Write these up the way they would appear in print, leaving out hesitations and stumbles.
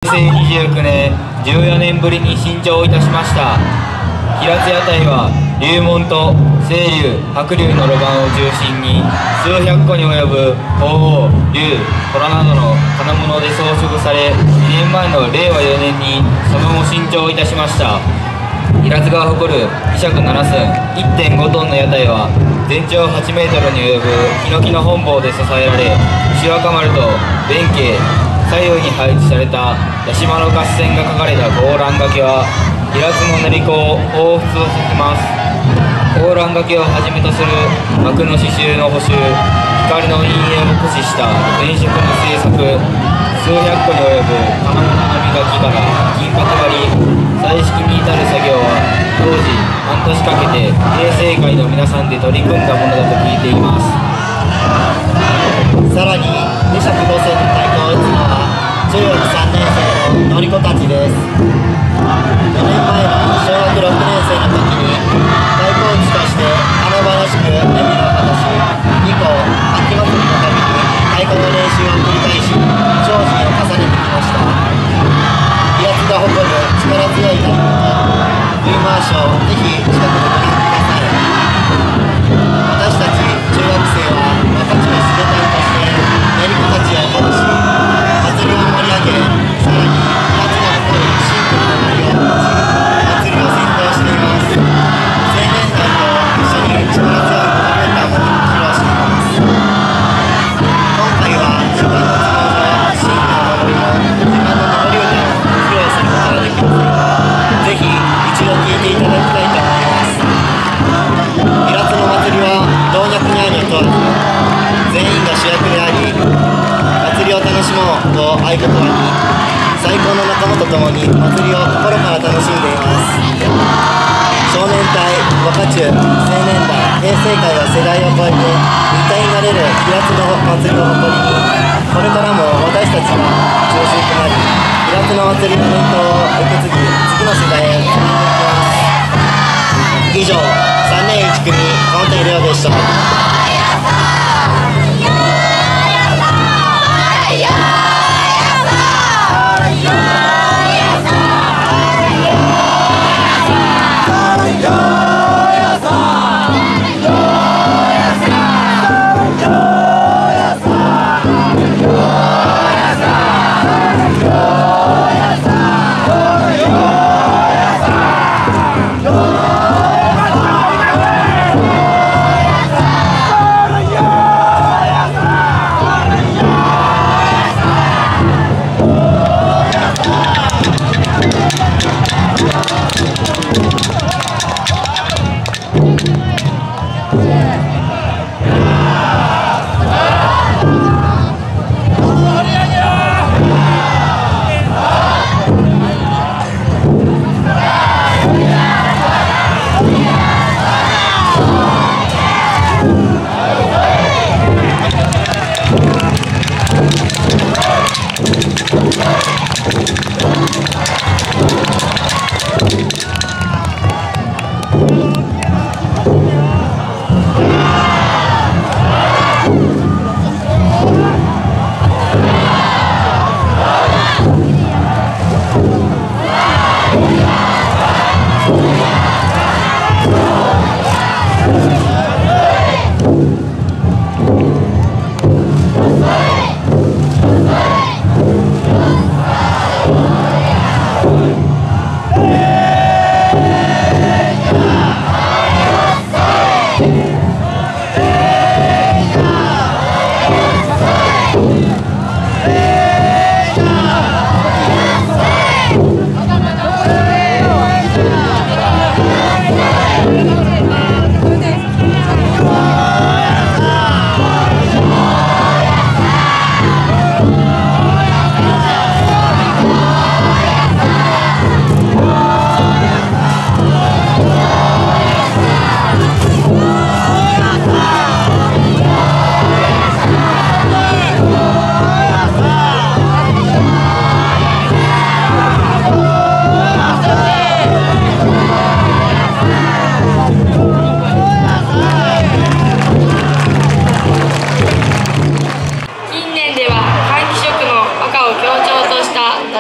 成29年14年ぶりに新調いたしました。平津屋台は龍門と清流、白龍の路盤を中心に数百個に及ぶ鳳凰、龍、虎などの金物で装飾され、2年前の令和4年にその後新調いたしました。平津が誇る2尺7寸 1.5 トンの屋台は全長8メートルに及ぶヒノキの本坊で支えられ、牛若丸と弁慶左右に配置された八島の合戦が書かれた高欄掛けは平津の練り子を彷彿とさせます。高欄掛けをはじめとする幕の刺繍の補修、光の陰影を駆使した電飾の製作、数百個に及ぶ金物の磨きから金箔張り、彩色に至る作業は当時半年かけて平成会の皆さんで取り組んだものだと聞いています。 さらに2尺5寸の太鼓を打つのは中学3年生ののり子たちです。4年前の小学6年生の時に太鼓打ちとして華々しくデビューを果たし、以降秋祭りのたびに太鼓の練習を繰り返し精進を重ねてきました。平津が誇る力強い太鼓と冬回しをぜひ近くでご覧ください。私たち中学生は若ちの自然体として練り子たちを鼓舞し、祭りを盛り上げ、さらに平津が誇るシンプルなノリを持ち、祭りを先導しています。青年団と一緒に力強いモノメンターも披露しています。今回は時間の都合上、シンプルなノリも自慢のノリ歌を披露することができませんが、ぜひ一度聴いていただきたいと思います。平津の祭りは老若男女問わず全員が主役であり、祭りを楽しもうと合言葉に最高の仲間と共に祭りを心から楽しんでいます。少年隊、若中、青年団、平成会は世代を超えて一体になれる平津の祭りを誇りに、これからも私たちが中心となり、平津の祭りの伝統を受け継ぎ、次の世代へつないでいきます。以上、3年1組河本亮でした。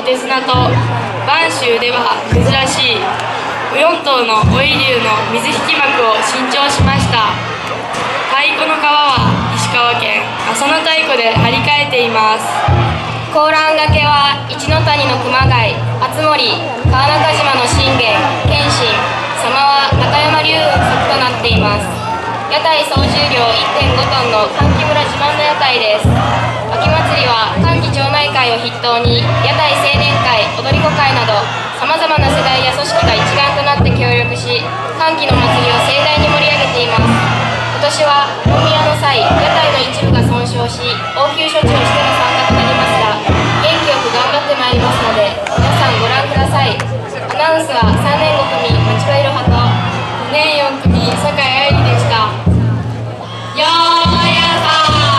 手綱と播州では珍しい4頭のオイ竜の水引幕を新調しました。太鼓の皮は石川県阿蘇の太鼓で張り替えています。 高欄掛けは一ノ谷の熊谷、熱森、川中島の信玄、謙信、佐間は中山龍雲作となっています。屋台総重量 1.5 トンの歓喜村自慢の屋台です。秋祭りは歓喜町内会を筆頭に屋台青年会、踊り子会などさまざまな世代や組織が一丸となって協力し、歓喜の祭りを盛大に盛り上げています。今年は大宮の際、屋台の一部が損傷し応急処置をしての参加となりますが、元気よく頑張ってまいりますので皆さんご覧ください。アナウンスは3年5組町子いろはと2年4組酒井愛理でした。よーやさー。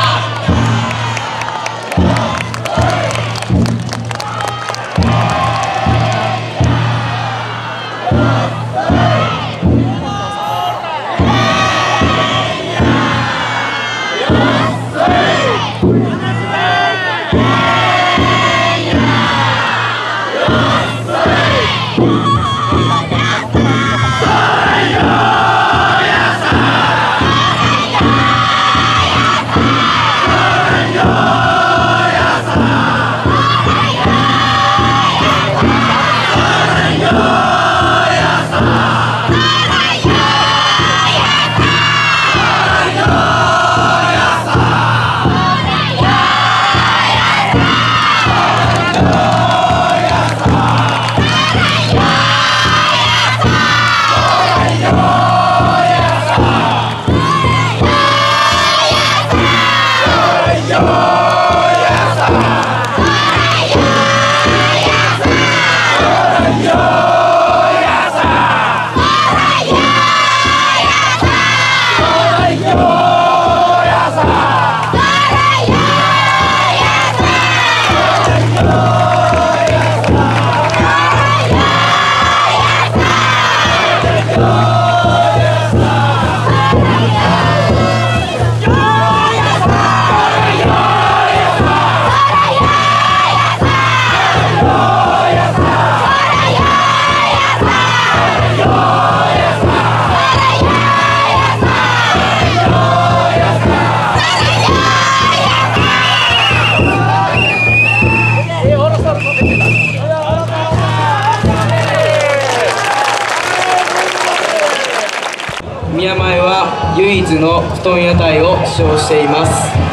宮前は唯一の布団屋台を使用しています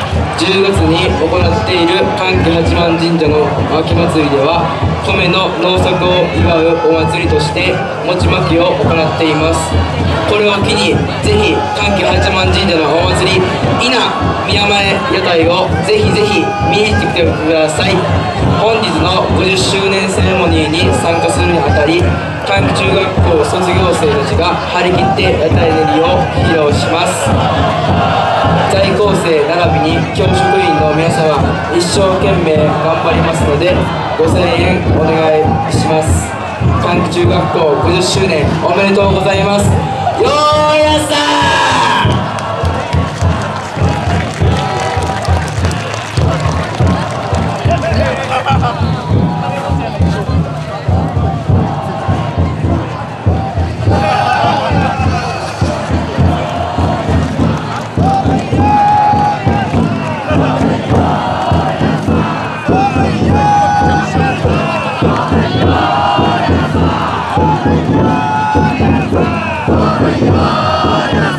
。10月に行っている歓喜八幡神社の秋祭りでは米の農作を祝うお祭りとして餅まきを行っています。これを機にぜひ歓喜八幡神社のお祭り稲宮前屋台をぜひぜひ見に来てください。本日の50周年セレモニーに参加するにあたり歓喜中学校卒業生たちが張り切って屋台練りを披露します。在校生並びに教職員の皆様一生懸命頑張りますので5000円お願いします。歓喜中学校50周年おめでとうございます。よーやさー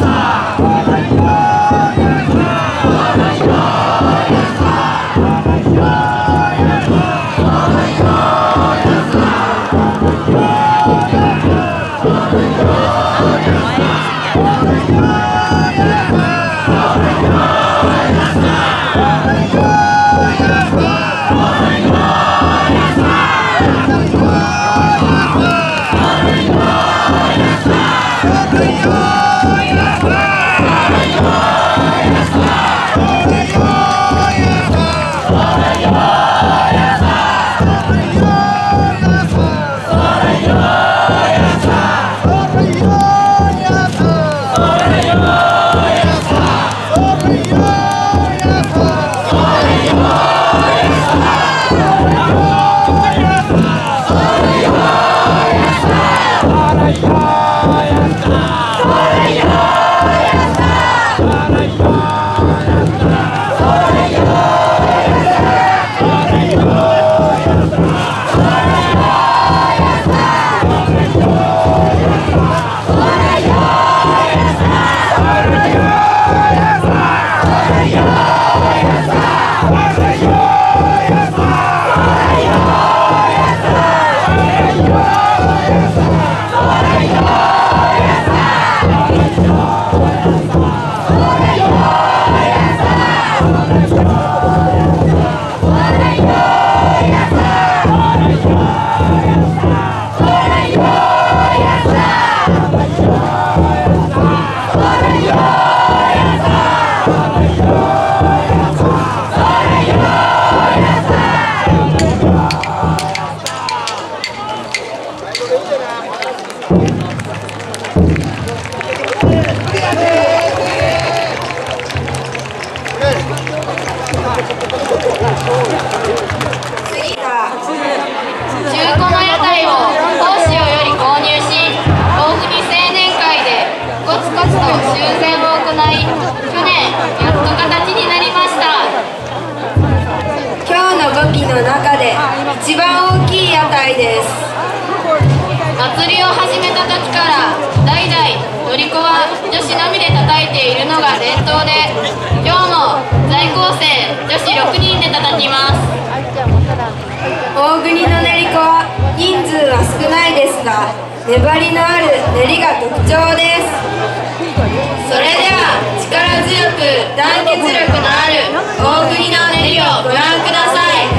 祭りを始めた時から代々乗り子は女子のみで叩いているのが伝統で、今日も在校生女子6人で叩きます。 大国の練り子は人数は少ないですが、粘りのある練りが特徴です。それでは力強く団結力のある大国の練りをご覧ください。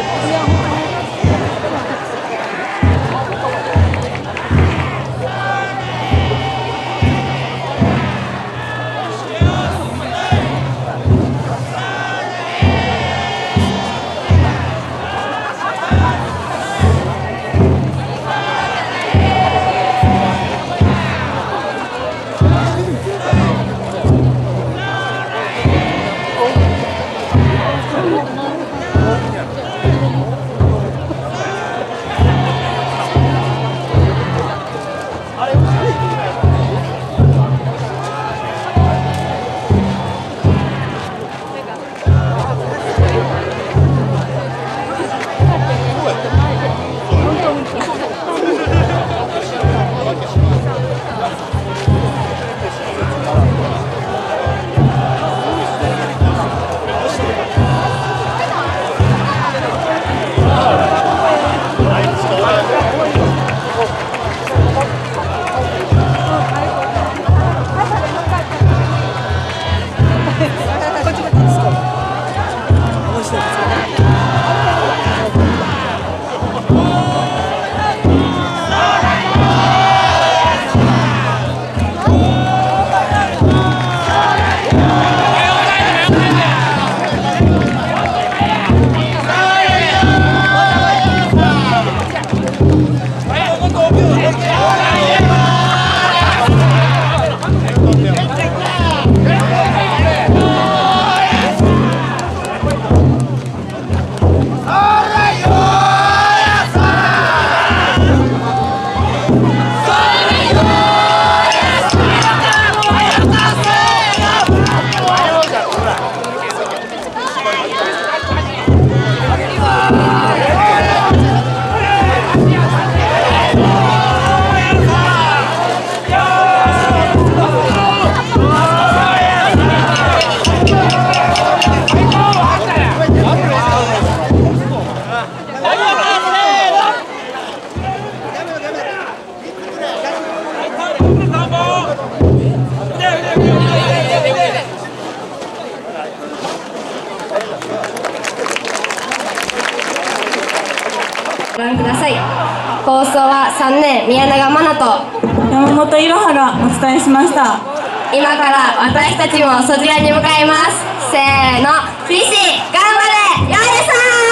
ご覧ください。放送は3年宮永真奈と山本いろはがお伝えしました。 今から私たちも卒業に向かいます。せーの、フィッシー頑張れ、よいしょー。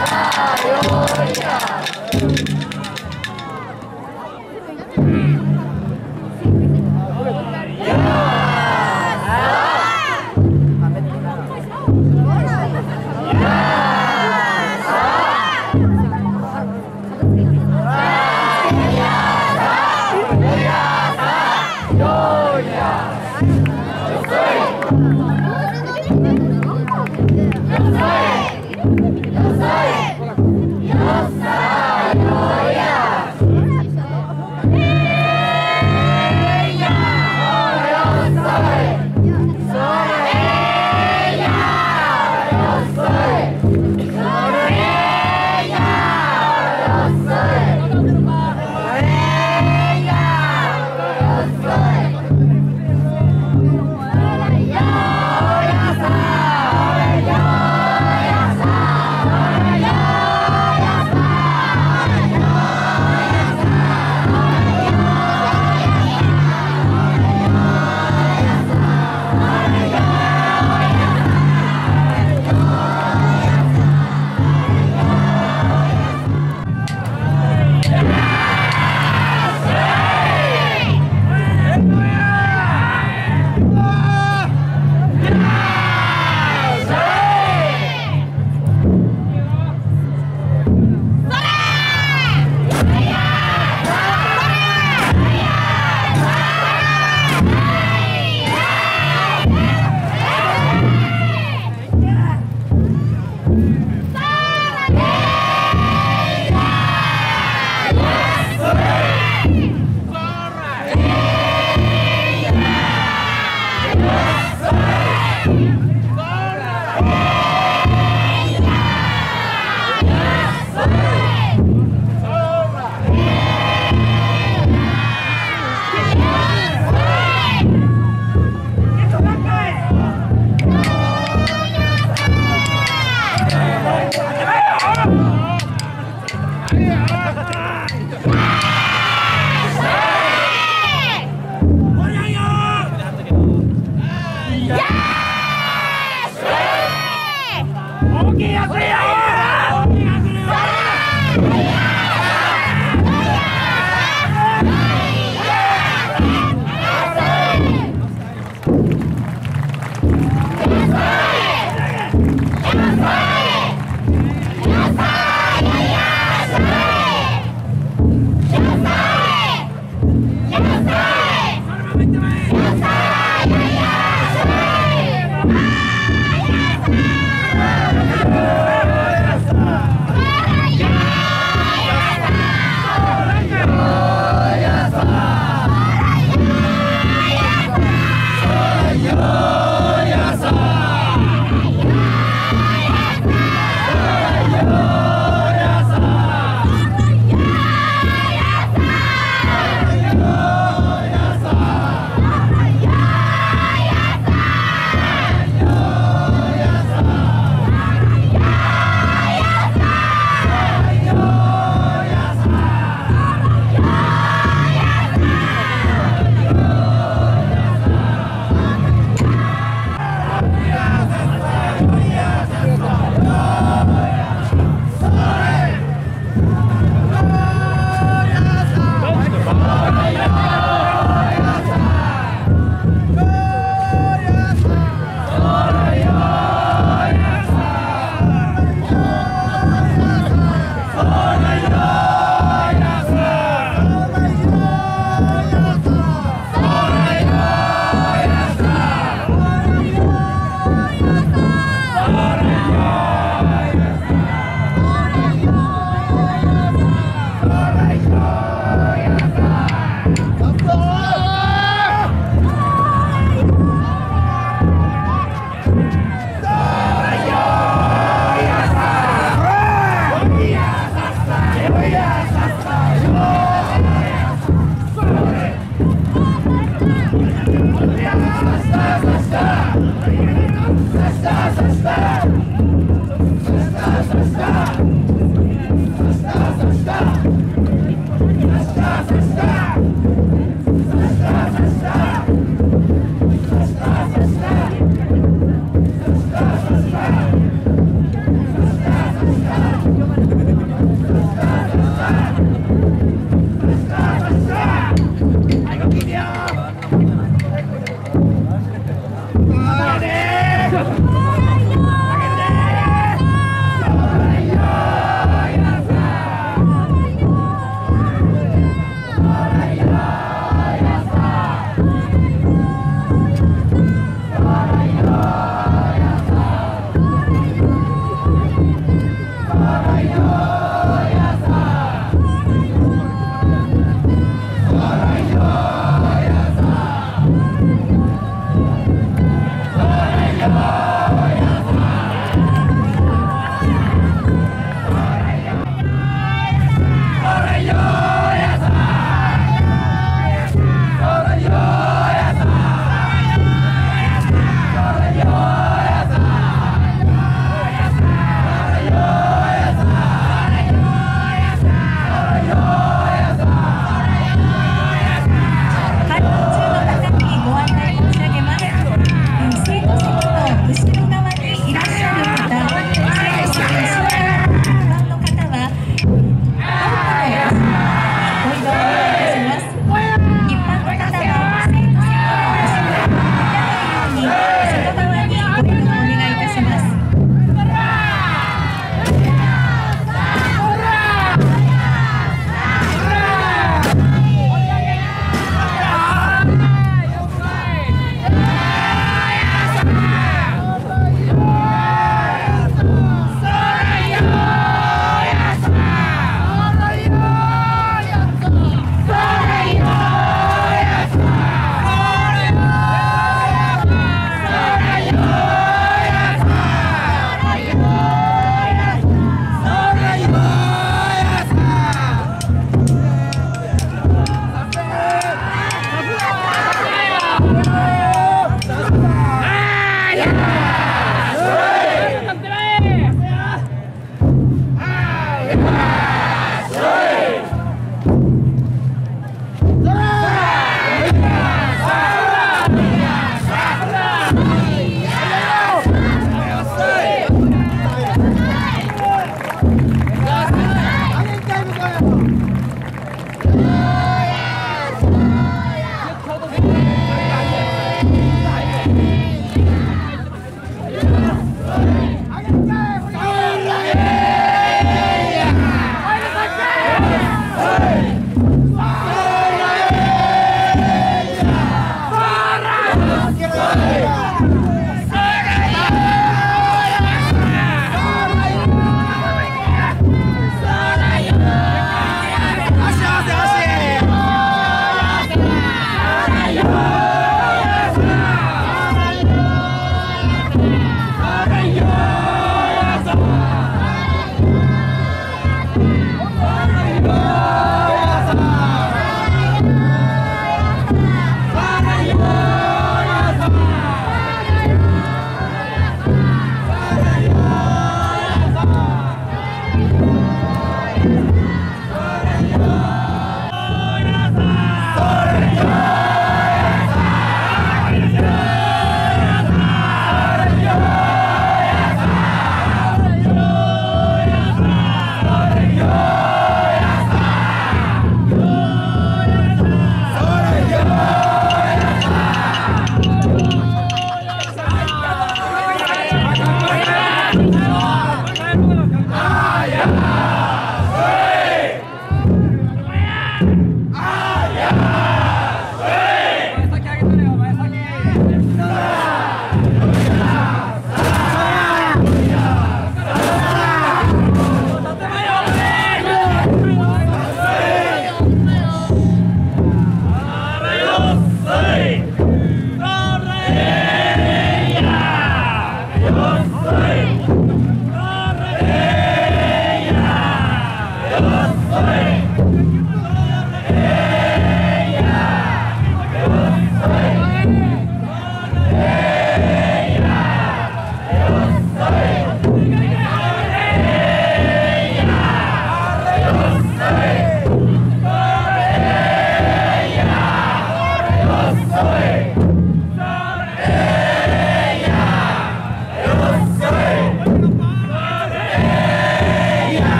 Yeah!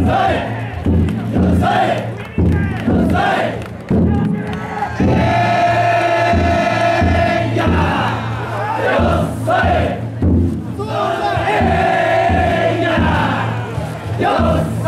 よっ